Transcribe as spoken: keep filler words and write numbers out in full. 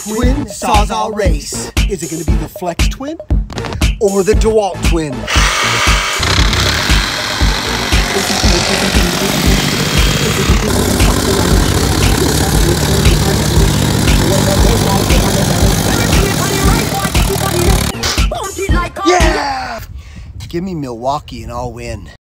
twin Sawzall race. Is it gonna be the Flex twin or the DeWalt twin? Yeah! Give me Milwaukee and I'll win.